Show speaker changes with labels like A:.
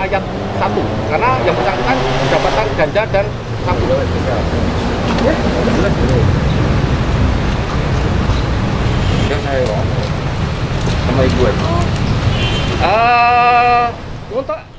A: ayat 1 karena yang bersangkutan mendapatkan ganja dan sabu.
B: Ya saya sama ibu.
A: Untuk